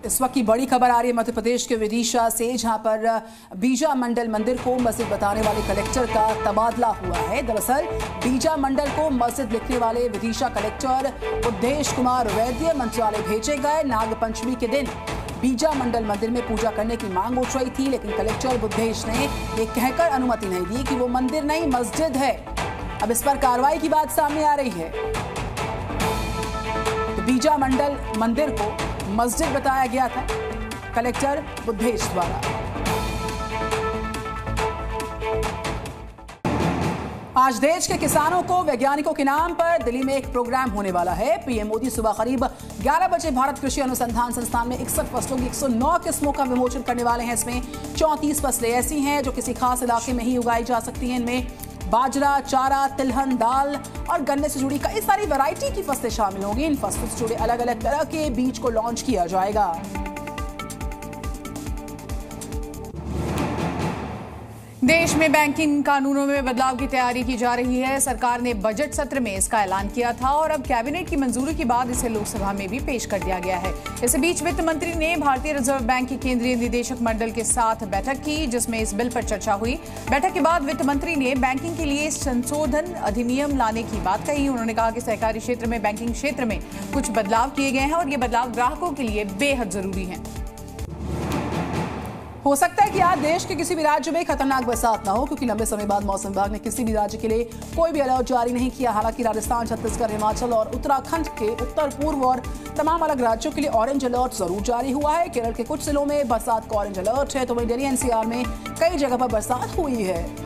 इस वक्त की बड़ी खबर आ रही है मध्य प्रदेश के विदिशा से, जहां पर बीजा मंडल मंदिर को मस्जिद बताने वाले कलेक्टर का तबादला हुआ है। दरअसल बीजा मंडल को मस्जिद लिखने वाले विदिशा कलेक्टर बुद्धेश कुमार वैद्य मंत्रालय भेजे गए। नाग पंचमी के दिन बीजा मंडल मंदिर में पूजा करने की मांग उठ रही थी, लेकिन कलेक्टर बुद्धेश ने यह कहकर अनुमति नहीं दी कि वो मंदिर नहीं मस्जिद है। अब इस पर कार्रवाई की बात सामने आ रही है। तो बीजा मंडल मंदिर को मस्जिद बताया गया था कलेक्टर बुद्धेश द्वारा। आज देश के किसानों को वैज्ञानिकों के नाम पर दिल्ली में एक प्रोग्राम होने वाला है। पीएम मोदी सुबह करीब 11 बजे भारत कृषि अनुसंधान संस्थान में 61 फसलों की 109 किस्मों का विमोचन करने वाले हैं। इसमें 34 फसलें ऐसी हैं जो किसी खास इलाके में ही उगाई जा सकती हैं। इनमें बाजरा, चारा, तिलहन, दाल और गन्ने से जुड़ी कई सारी वैरायटी की फसलें शामिल होंगी। इन फसलों से जुड़े अलग अलग तरह के बीज को लॉन्च किया जाएगा। देश में बैंकिंग कानूनों में बदलाव की तैयारी की जा रही है। सरकार ने बजट सत्र में इसका ऐलान किया था और अब कैबिनेट की मंजूरी के बाद इसे लोकसभा में भी पेश कर दिया गया है। इस बीच वित्त मंत्री ने भारतीय रिजर्व बैंक के केंद्रीय निदेशक मंडल के साथ बैठक की, जिसमें इस बिल पर चर्चा हुई। बैठक के बाद वित्त मंत्री ने बैंकिंग के लिए संशोधन अधिनियम लाने की बात कही। उन्होंने कहा कि सहकारी क्षेत्र में बैंकिंग क्षेत्र में कुछ बदलाव किए गए हैं और ये बदलाव ग्राहकों के लिए बेहद जरूरी है। हो सकता है कि आज देश के किसी भी राज्य में खतरनाक बरसात ना हो, क्योंकि लंबे समय बाद मौसम विभाग ने किसी भी राज्य के लिए कोई भी अलर्ट जारी नहीं किया। हालांकि राजस्थान, छत्तीसगढ़, हिमाचल और उत्तराखंड के उत्तर पूर्व और तमाम अलग राज्यों के लिए ऑरेंज अलर्ट जरूर जारी हुआ है। केरल के कुछ जिलों में बरसात का ऑरेंज अलर्ट है, तो वहीं दिल्ली एनसीआर में कई जगह पर बरसात हुई है।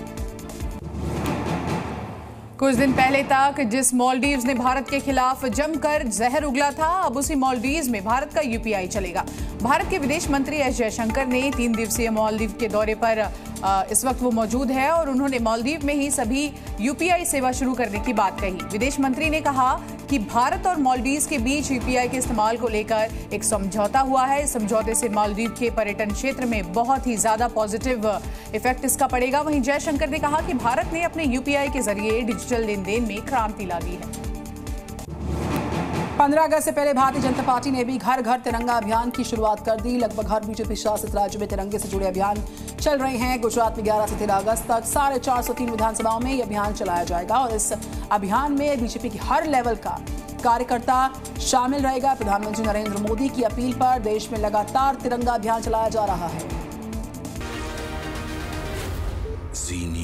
कुछ दिन पहले तक जिस मालदीव्स ने भारत के खिलाफ जमकर जहर उगला था, अब उसी मालदीव्स में भारत का यूपीआई चलेगा। भारत के विदेश मंत्री एस जयशंकर ने 3 दिवसीय मालदीव के दौरे पर इस वक्त वो मौजूद है और उन्होंने मालदीव में ही सभी यूपीआई सेवा शुरू करने की बात कही। विदेश मंत्री ने कहा कि भारत और मालदीव के बीच यूपीआई के इस्तेमाल को लेकर एक समझौता हुआ है। इस समझौते से मालदीव के पर्यटन क्षेत्र में बहुत ही ज्यादा पॉजिटिव इफेक्ट इसका पड़ेगा। वहीं जयशंकर ने कहा कि भारत ने अपने यूपीआई के जरिए डिजिटल लेन देन में क्रांति ला दी है। 15 अगस्त से पहले भारतीय जनता पार्टी ने भी घर घर तिरंगा अभियान की शुरुआत कर दी। लगभग हर बीजेपी शासित राज्य में तिरंगे से जुड़े अभियान चल रहे हैं। गुजरात में 11 से 13 अगस्त तक 403 विधानसभाओं में ये अभियान चलाया जाएगा और इस अभियान में बीजेपी की हर लेवल का कार्यकर्ता शामिल रहेगा। प्रधानमंत्री नरेंद्र मोदी की अपील पर देश में लगातार तिरंगा अभियान चलाया जा रहा है।